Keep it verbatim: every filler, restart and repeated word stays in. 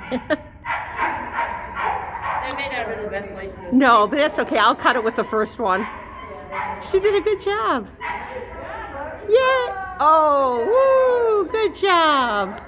That may not be the best place to. No, but that's okay. I'll cut it with the first one. She did a good job. Yeah. Oh, woo, good job.